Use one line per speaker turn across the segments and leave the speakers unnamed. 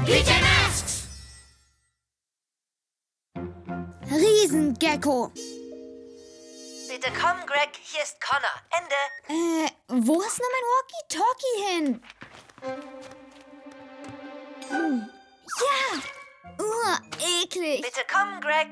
PJ Masks!
Riesengecko.
Bitte komm, Greg. Hier ist Connor. Ende.
Wo ist nur mein Walkie-Talkie hin? Ja. Eklig.
Bitte komm, Greg.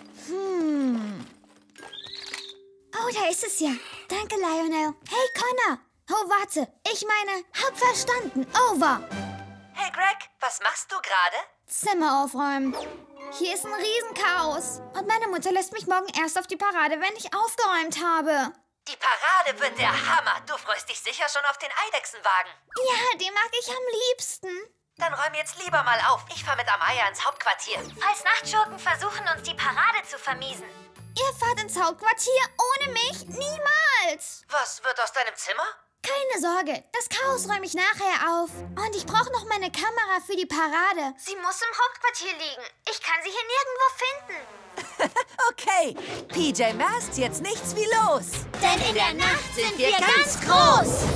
Oh, da ist es ja. Danke, Lionel. Hey, Connor. Oh, warte. Ich meine, hab verstanden. Over.
Hey, Greg, was machst du gerade?
Zimmer aufräumen. Hier ist ein Riesenchaos. Und meine Mutter lässt mich morgen erst auf die Parade, wenn ich aufgeräumt habe.
Die Parade wird der Hammer. Du freust dich sicher schon auf den Eidechsenwagen.
Ja, den mag ich am liebsten.
Dann räum jetzt lieber mal auf. Ich fahr mit Amaya ins Hauptquartier.
Falls Nachtschurken versuchen, uns die Parade zu vermiesen.
Ihr fahrt ins Hauptquartier ohne mich? Niemals!
Was wird aus deinem Zimmer?
Keine Sorge, das Chaos räume ich nachher auf. Und ich brauche noch meine Kamera für die Parade.
Sie muss im Hauptquartier liegen. Ich kann sie hier nirgendwo finden.
Okay, PJ Masks, jetzt nichts wie los.
Denn in der Nacht sind wir ganz groß.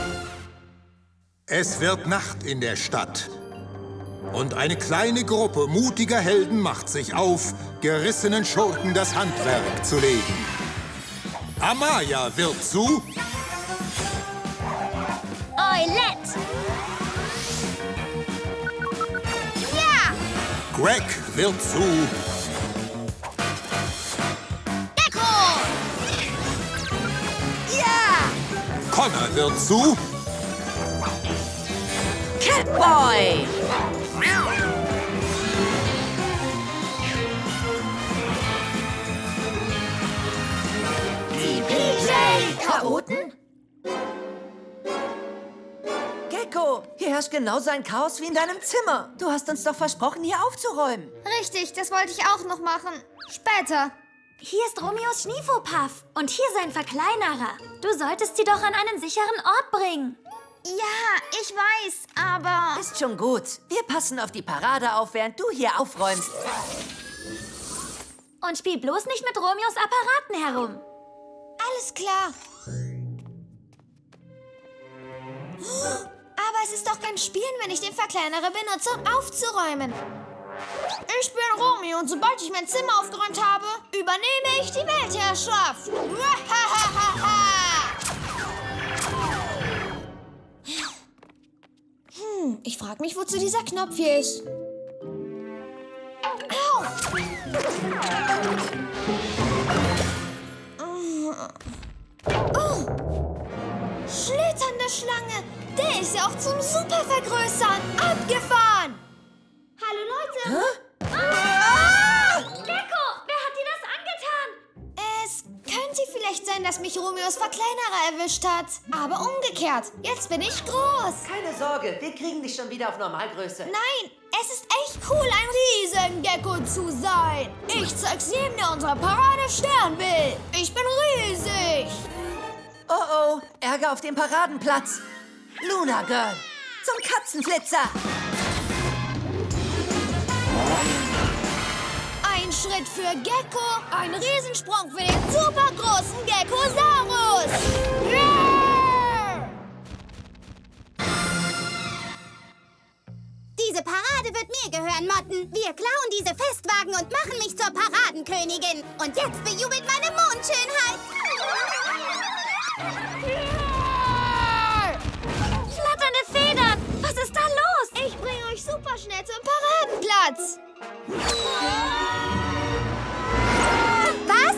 Es wird Nacht in der Stadt. Und eine kleine Gruppe mutiger Helden macht sich auf, gerissenen Schurken das Handwerk zu legen. Amaya wird zu
Eulette. Ja.
Greg wird zu
Gecko.
Ja!
Connor wird zu
Catboy!
Die PJ-Chaoten?
Gecko, hier herrscht genauso ein Chaos wie in deinem Zimmer. Du hast uns doch versprochen, hier aufzuräumen.
Richtig, das wollte ich auch noch machen. Später.
Hier ist Romeos Schniefopuff und hier sein Verkleinerer. Du solltest sie doch an einen sicheren Ort bringen.
Ja, ich weiß, aber...
Ist schon gut. Wir passen auf die Parade auf, während du hier aufräumst.
Und spiel bloß nicht mit Romeos Apparaten herum.
Alles klar. Aber es ist doch kein Spielen, wenn ich den Verkleinerer benutze, um aufzuräumen. Ich bin Romeo und sobald ich mein Zimmer aufgeräumt habe, übernehme ich die Weltherrschaft. Ich frage mich, wozu dieser Knopf hier ist. Au! Oh! Schlitternde Schlange! Der ist ja auch zum Supervergrößern! Abgefahren! Hallo Leute!
Gecko, wer hat dir das angetan?
Es könnte vielleicht sein, dass mich Romeos Verkleinerer erwischt hat. Aber umgekehrt. Jetzt bin ich groß.
Keine Sorge, wir kriegen dich schon wieder auf Normalgröße.
Nein, es ist echt cool, ein Riesengecko zu sein. Ich zeig's jedem, der unserer Parade sterben will. Ich bin riesig.
Oh oh, Ärger auf dem Paradenplatz. Luna Girl, zum Katzenflitzer.
Ein Schritt für Gecko, ein Riesensprung für den supergroßen Geckosaurus. Yeah!
Diese Parade wird mir gehören, Motten. Wir klauen diese Festwagen und machen mich zur Paradenkönigin. Und jetzt bejubelt meine Mondschönheit.
Flatternde Federn! Was ist da los?
Ich bringe euch super schnell zum Paradenplatz.
Was?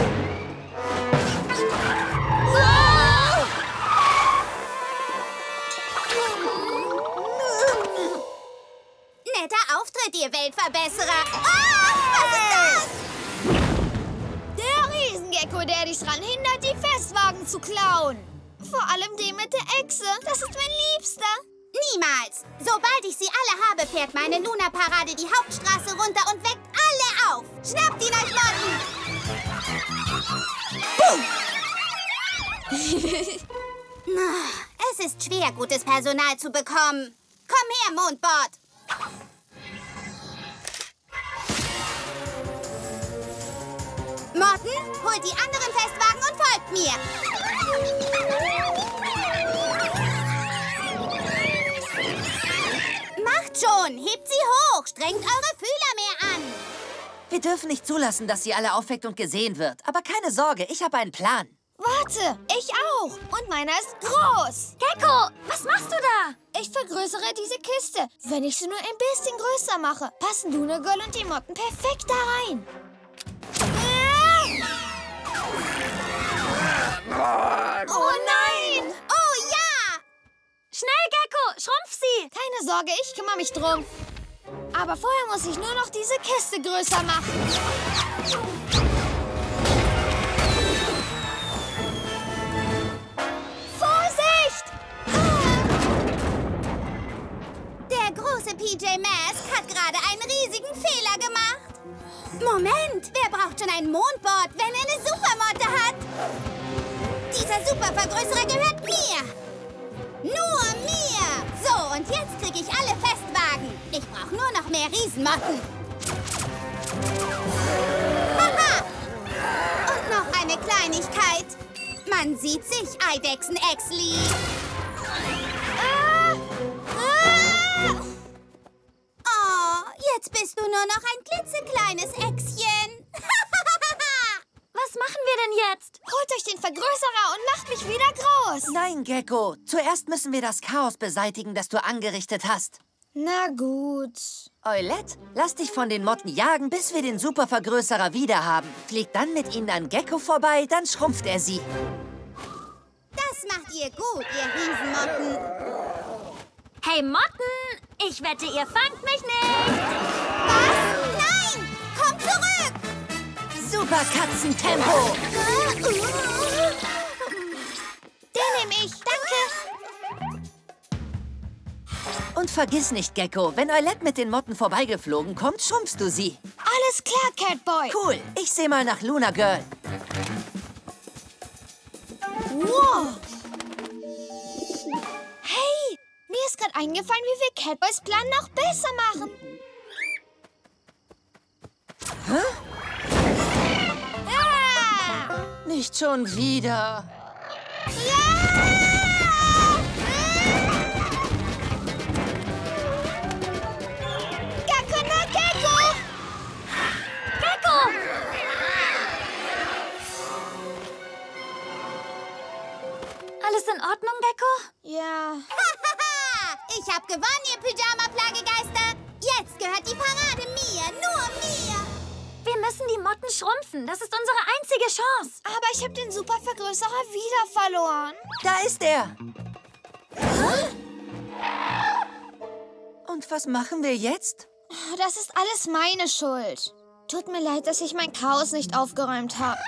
Netter Auftritt, ihr Weltverbesserer. Was ist das?
Der Riesengecko, der dich daran hindert, die Festwagen zu klauen. Vor allem den mit der Echse. Das ist mein Liebster.
Niemals. Sobald ich sie alle habe, fährt meine Luna-Parade die Hauptstraße runter und weckt alle auf. Schnappt ihn euch, Motten! Es ist schwer, gutes Personal zu bekommen. Komm her, Mondbord. Morten, holt die anderen Festwagen und folgt mir. Macht Kommt schon, hebt sie hoch, strengt eure Fühler mehr an.
Wir dürfen nicht zulassen, dass sie alle aufweckt und gesehen wird. Aber keine Sorge, ich habe einen Plan.
Warte, ich auch. Und meiner ist groß.
Gecko, was machst du da?
Ich vergrößere diese Kiste. Wenn ich sie nur ein bisschen größer mache, passen Luna Girl und die Motten perfekt da rein. Oh nein!
Oh ja!
Schnell, Gecko, schrumpf sie.
Keine Sorge, ich kümmere mich drum. Aber vorher muss ich nur noch diese Kiste größer machen. Vorsicht!
Der große PJ Masks hat gerade einen riesigen Fehler gemacht. Moment, wer braucht schon ein Mondboard, wenn er eine Supermotte hat? Dieser Supervergrößerer gehört mir. Nur mir. So, und jetzt kriege ich alle Festwagen. Ich brauche nur noch mehr Riesenmotten. Haha! Und noch eine Kleinigkeit. Man sieht sich, Eidechsen-Exli. Oh, jetzt bist du nur noch ein klitzekleines Äxchen.
Was machen wir denn jetzt?
Holt euch den Vergrößerer und macht mich wieder groß.
Nein, Gecko. Zuerst müssen wir das Chaos beseitigen, das du angerichtet hast.
Na gut.
Eulette, lass dich von den Motten jagen, bis wir den Supervergrößerer wieder haben. Flieg dann mit ihnen an Gecko vorbei, dann schrumpft er sie.
Das macht ihr gut, ihr Riesenmotten.
Hey, Motten, ich wette, ihr fangt mich nicht.
Was? Nein! Komm zurück!
Super Katzentempo!
Den nehme ich. Danke.
Und vergiss nicht, Gecko, wenn Eulette mit den Motten vorbeigeflogen kommt, schrumpfst du sie.
Alles klar, Catboy.
Cool, ich sehe mal nach Luna Girl.
Wow. Hey, mir ist gerade eingefallen, wie wir Catboys Plan noch besser machen.
Nicht schon wieder.
Gecko na Gecko!
Gecko! Alles in Ordnung, Gecko?
Ja.
Ich hab gewonnen, ihr Pyjama-Plagegeister. Jetzt gehört die Parade mir, nur mir.
Wir müssen die Motten schrumpfen. Das ist unsere einzige Chance.
Aber ich habe den Supervergrößerer wieder verloren.
Da ist er. Und was machen wir jetzt?
Das ist alles meine Schuld. Tut mir leid, dass ich mein Chaos nicht aufgeräumt habe.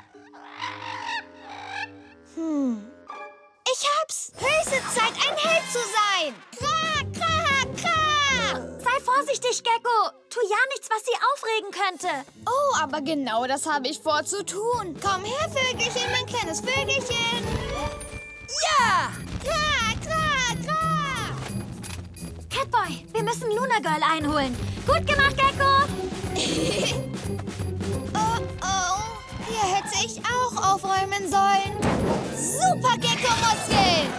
Ich hab's. Höchste Zeit, ein Held zu sein. Kra, kra, kra.
Sei vorsichtig, Gecko. Tu ja nichts, was sie aufregen könnte.
Oh, aber genau das habe ich vor zu tun. Komm her, Vögelchen, mein kleines Vögelchen.
Ja!
Kra, kra, kra.
Catboy, wir müssen Luna Girl einholen. Gut gemacht, Gecko.
Oh, hier hätte ich auch aufräumen sollen. Super Gecko-Muskeln.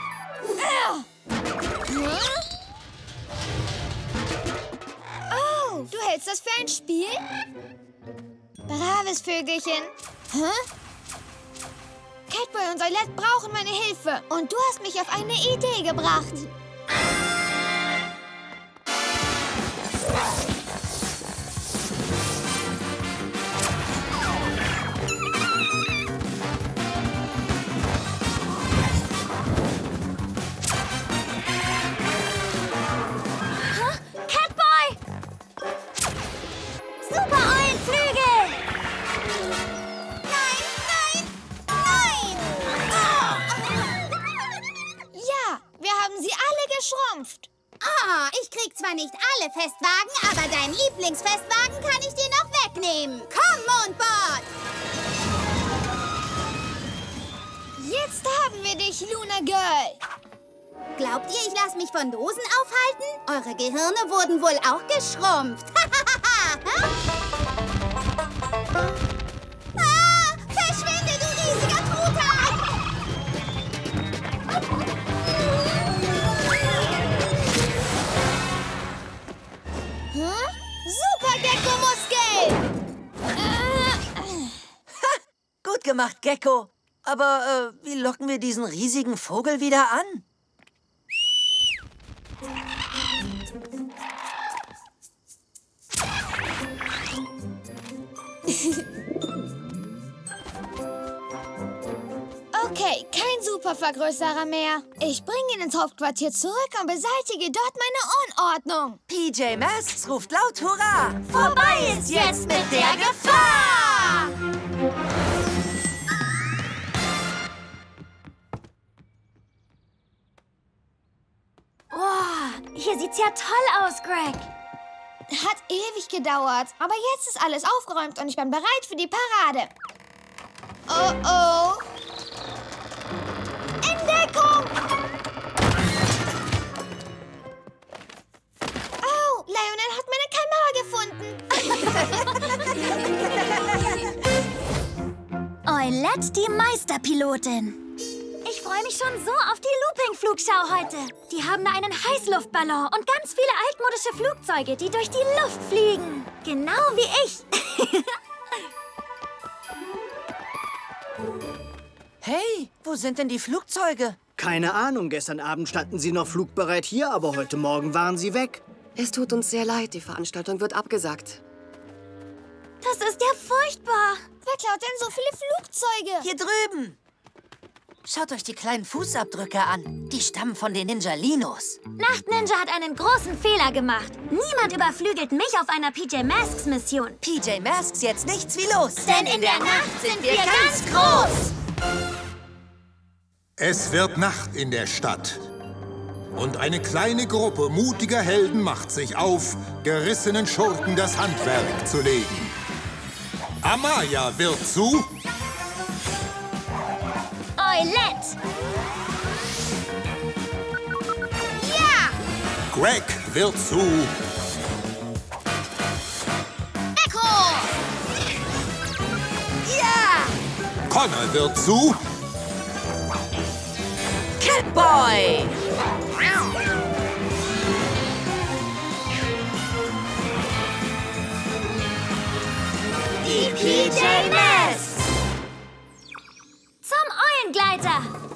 Oh, du hältst das für ein Spiel? Braves Vögelchen. Hä? Catboy und Eulette brauchen meine Hilfe. Und du hast mich auf eine Idee gebracht.
Catboy! Super Eulenflügel!
Nein, nein, nein!
Ja, wir haben sie alle geschrumpft.
Oh, ich krieg zwar nicht alle Festwagen, aber deinen Lieblingsfestwagen kann ich dir noch wegnehmen. Komm, Mondboard!
Jetzt haben wir dich, Luna Girl.
Glaubt ihr, ich lasse mich von Dosen aufhalten? Eure Gehirne wurden wohl auch geschrumpft. Ah, verschwinde, du riesiger Truthahn!
Super Gecko-Muskel!
Gut gemacht, Gecko. Aber wie locken wir diesen riesigen Vogel wieder an?
Okay, kein Supervergrößerer mehr. Ich bringe ihn ins Hauptquartier zurück und beseitige dort meine Unordnung.
PJ Masks ruft laut Hurra!
Vorbei ist jetzt mit der Gefahr! Wow, hier sieht's ja toll aus, Greg.
Hat ewig gedauert, aber jetzt ist alles aufgeräumt und ich bin bereit für die Parade. Oh oh. Entdeckung! Oh, Lionel hat meine Kamera gefunden.
Eulette, die Meisterpilotin. Ich freue mich schon so auf die Looping-Flugschau heute. Die haben da einen Heißluftballon und ganz viele altmodische Flugzeuge, die durch die Luft fliegen. Genau wie ich.
Hey, wo sind denn die Flugzeuge?
Keine Ahnung, gestern Abend standen sie noch flugbereit hier, aber heute Morgen waren sie weg.
Es tut uns sehr leid, die Veranstaltung wird abgesagt.
Das ist ja furchtbar.
Wer klaut denn so viele Flugzeuge?
Hier drüben. Schaut euch die kleinen Fußabdrücke an. Die stammen von den Ninjalinos.
Nachtninja hat einen großen Fehler gemacht. Niemand überflügelt mich auf einer PJ Masks Mission.
PJ Masks jetzt nichts wie los.
Denn in der Nacht sind wir ganz groß.
Es wird Nacht in der Stadt. Und eine kleine Gruppe mutiger Helden macht sich auf, gerissenen Schurken das Handwerk zu legen. Amaya wird zu
Eulette.
Ja!
Greg wird zu
Echo!
Ja!
Connor wird zu
Catboy!
Die PJ Masks. Zum Eulengleiter.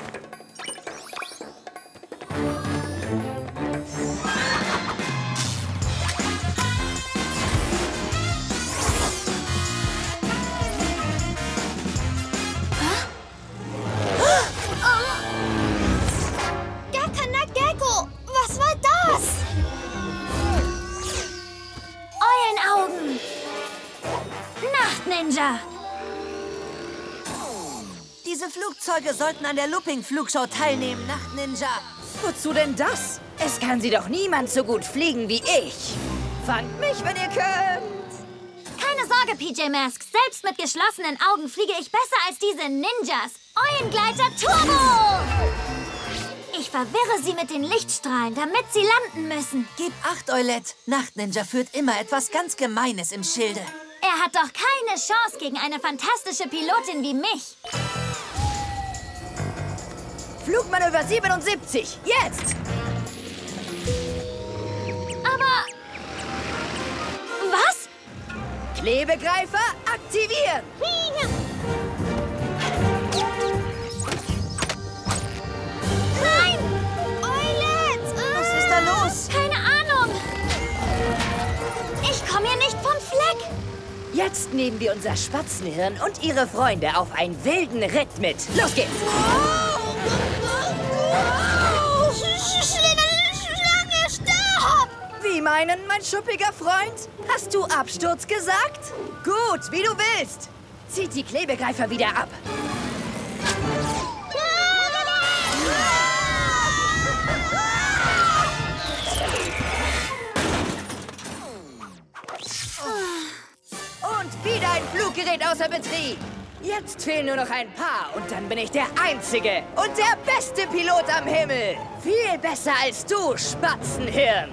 Gakana Gecko! Was war das?
Eulenaugen. Nachtninja.
Diese Flugzeuge sollten an der Looping-Flugschau teilnehmen, Nachtninja.
Wozu denn das? Es kann sie doch niemand so gut fliegen wie ich. Fangt mich, wenn ihr könnt.
Keine Sorge, PJ Masks. Selbst mit geschlossenen Augen fliege ich besser als diese Ninjas. Eulengleiter Turbo! Ich verwirre sie mit den Lichtstrahlen, damit sie landen müssen.
Gib acht, Eulette. Nachtninja führt immer etwas ganz Gemeines im Schilde.
Er hat doch keine Chance gegen eine fantastische Pilotin wie mich.
Flugmanöver 77, jetzt!
Aber... Was?
Klebegreifer aktivieren!
Nein!
Eulette!
Was ist da los?
Keine Ahnung. Ich komme hier nicht vom Fleck.
Jetzt nehmen wir unser Spatzenhirn und ihre Freunde auf einen wilden Ritt mit. Los geht's!
Schlange, stopp!
Wie meinen, mein schuppiger Freund? Hast du Absturz gesagt? Gut, wie du willst. Zieht die Klebegreifer wieder ab. Und wieder ein Fluggerät außer Betrieb. Jetzt fehlen nur noch ein paar und dann bin ich der Einzige und der beste Pilot am Himmel. Viel besser als du, Spatzenhirn.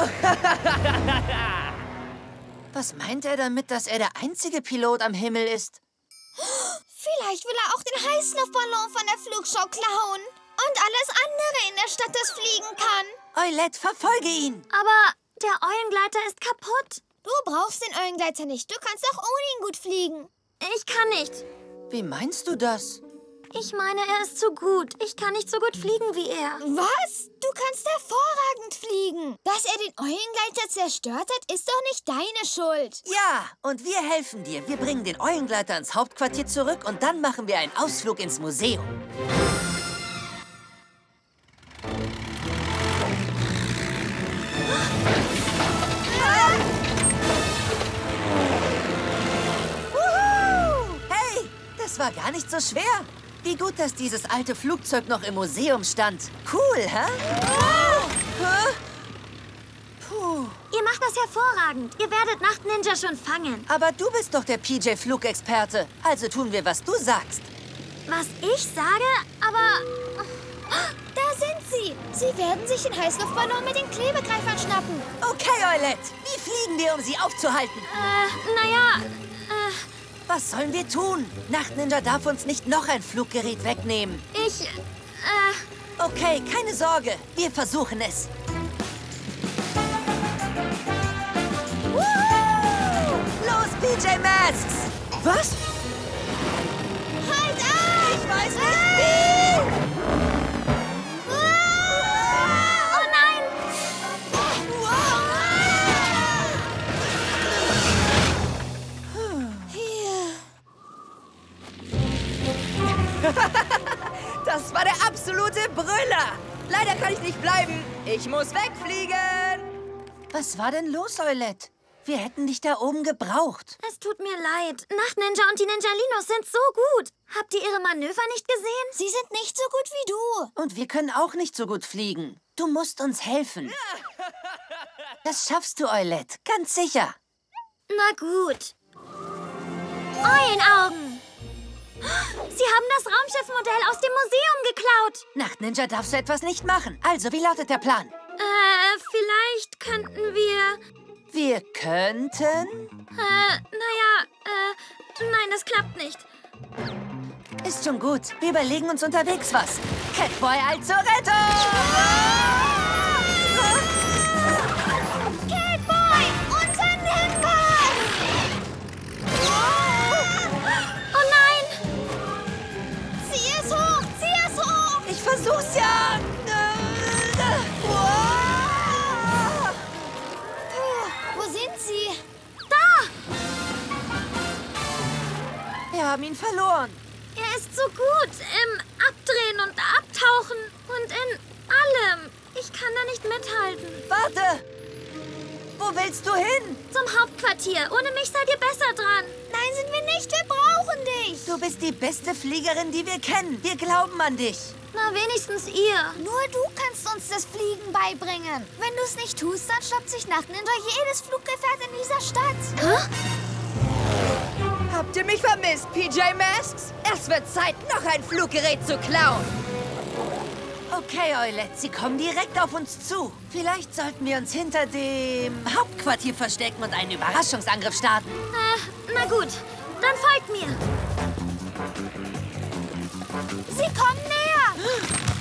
Was meint er damit, dass er der einzige Pilot am Himmel ist?
Vielleicht will er auch den Heißluftballon von der Flugschau klauen. Und alles andere in der Stadt, das fliegen kann.
Eulette, verfolge ihn.
Aber Der Eulengleiter ist kaputt.
Du brauchst den Eulengleiter nicht. Du kannst auch ohne ihn gut fliegen.
Ich kann nicht.
Wie meinst du das?
Ich meine, er ist zu gut. Ich kann nicht so gut fliegen wie er.
Was? Du kannst hervorragend fliegen. Dass er den Eulengleiter zerstört hat, ist doch nicht deine Schuld.
Ja, und wir helfen dir. Wir bringen den Eulengleiter ins Hauptquartier zurück und dann machen wir einen Ausflug ins Museum. Hey, das war gar nicht so schwer. Wie gut, dass dieses alte Flugzeug noch im Museum stand. Cool, hä? Puh.
Ihr macht das hervorragend. Ihr werdet Nachtninja schon fangen.
Aber du bist doch der PJ-Flugexperte. Also tun wir, was du sagst.
Was ich sage, aber...
Da sind sie. Sie werden sich den Heißluftballon mit den Klebegreifern schnappen.
Okay, Eulette. Wie fliegen wir, um sie aufzuhalten?
naja...
Was sollen wir tun? Nachtninja darf uns nicht noch ein Fluggerät wegnehmen. Okay, keine Sorge. Wir versuchen es. Los, PJ Masks! Was?
Halt auf!
Ich weiß nicht wie!
Oh nein!
Das war der absolute Brüller. Leider kann ich nicht bleiben. Ich muss wegfliegen.
Was war denn los, Eulette? Wir hätten dich da oben gebraucht.
Es tut mir leid. Nachtninja und die Ninjalinos sind so gut. Habt ihr ihre Manöver nicht gesehen?
Sie sind nicht so gut wie du.
Und wir können auch nicht so gut fliegen. Du musst uns helfen. Das schaffst du, Eulette. Ganz sicher.
Na gut. Eulenaugen! Sie haben das Raumschiffmodell aus dem Museum geklaut.
Nachtninja darf so etwas nicht machen. Also, wie lautet der Plan?
Vielleicht könnten wir...
Wir könnten...
nein, das klappt nicht.
Ist schon gut. Wir überlegen uns unterwegs was. Catboy, zur Rettung!
Catboy, unternehmbar!
Oh nein!
Zieh es hoch, zieh es hoch!
Ich versuch's ja!
Wo sind sie?
Wir haben ihn verloren.
Er ist so gut im Abdrehen und Abtauchen und in allem. Ich kann da nicht mithalten.
Warte! Wo willst du hin?
Zum Hauptquartier. Ohne mich seid ihr besser dran.
Nein, sind wir nicht. Wir brauchen dich.
Du bist die beste Fliegerin, die wir kennen. Wir glauben an dich.
Na, wenigstens ihr.
Nur du kannst uns das Fliegen beibringen. Wenn du es nicht tust, dann schnappt sich Nachtninja jedes Fluggefährt in dieser Stadt.
Hä?
Habt ihr mich vermisst, PJ Masks? Es wird Zeit, noch ein Fluggerät zu klauen.
Okay, Eulette, sie kommen direkt auf uns zu. Vielleicht sollten wir uns hinter dem Hauptquartier verstecken und einen Überraschungsangriff starten.
Na gut. Dann folgt mir.
Sie kommen näher.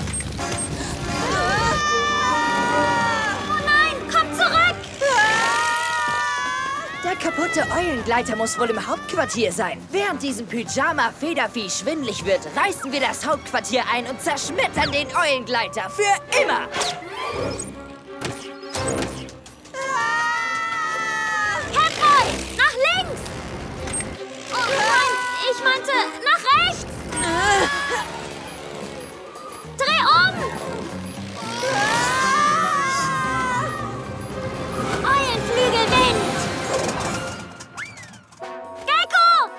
Oh nein, kommt zurück!
Der kaputte Eulengleiter muss wohl im Hauptquartier sein. Während diesem Pyjama-Federvieh schwindlig wird, reißen wir das Hauptquartier ein und zerschmettern den Eulengleiter für immer.
Catboy, nach links! Oh nein, ich meinte nach rechts! Dreh um! Eulenflügelwind! Gecko!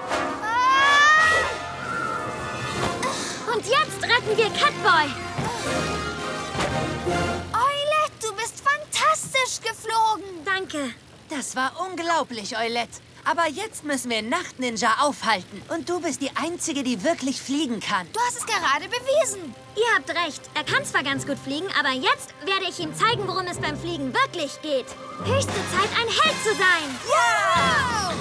Und jetzt retten wir Catboy!
Eulette, du bist fantastisch geflogen.
Danke.
Das war unglaublich, Eulette. Aber jetzt müssen wir Nachtninja aufhalten. Und du bist die Einzige, die wirklich fliegen kann.
Du hast es gerade bewiesen.
Ihr habt recht. Er kann zwar ganz gut fliegen, aber jetzt werde ich ihm zeigen, worum es beim Fliegen wirklich geht. Höchste Zeit, ein Held zu sein.
Ja!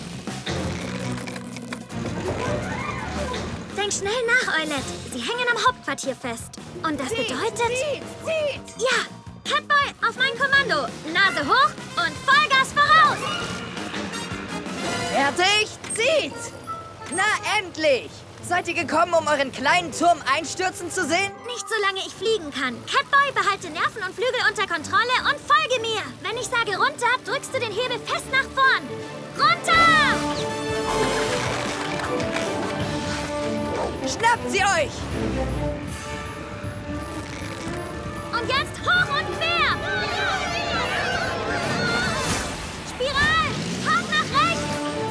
Denk schnell nach, Eulette. Sie hängen am Hauptquartier fest. Und das bedeutet...
Zieht!
Ja, Catboy, auf mein Kommando. Nase hoch,
Fertig? Zieht! Na, endlich! Seid ihr gekommen, um euren kleinen Turm einstürzen zu sehen?
Nicht solange ich fliegen kann. Catboy, behalte Nerven und Flügel unter Kontrolle und folge mir. Wenn ich sage runter, drückst du den Hebel fest nach vorn. Runter!
Schnappt sie euch!
Und jetzt hoch und quer! Spiral! Hart nach rechts!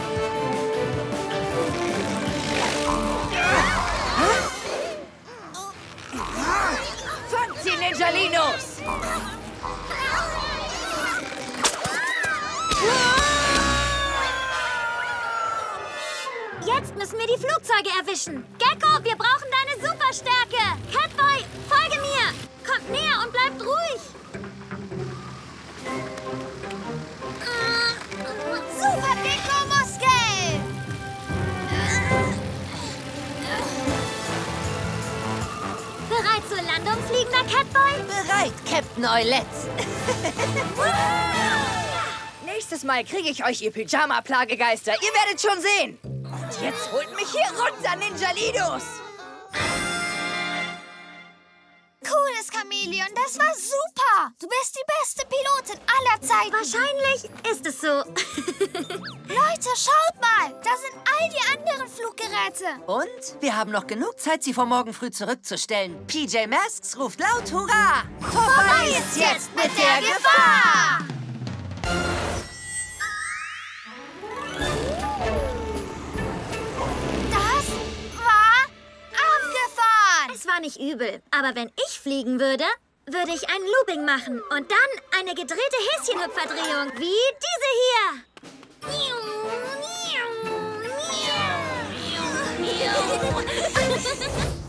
Fangt sie, Ninjalinos!
Jetzt müssen wir die Flugzeuge erwischen. Gecko, wir brauchen deine Superstärke. Catboy, folge mir. Kommt näher und bleibt ruhig.
Super Gecko-Muskel!
Bereit zur Landung, fliegender Catboy?
Bereit, Captain Eulette.
Nächstes Mal kriege ich euch, ihr Pyjama-Plagegeister. Ihr werdet schon sehen. Und jetzt holt mich hier runter, Ninjalinos!
Cooles Chamäleon, das war super! Du bist die beste Pilotin aller Zeiten!
Wahrscheinlich ist es so.
Leute, schaut mal! Da sind all die anderen Fluggeräte!
Und wir haben noch genug Zeit, sie vor morgen früh zurückzustellen. PJ Masks ruft laut Hurra!
Vorbei ist jetzt mit der Gefahr! Das war abgefahren!
Es war nicht übel, aber wenn ich fliegen würde, würde ich ein Looping machen und dann eine gedrehte Häschenhüpferdrehung wie diese hier.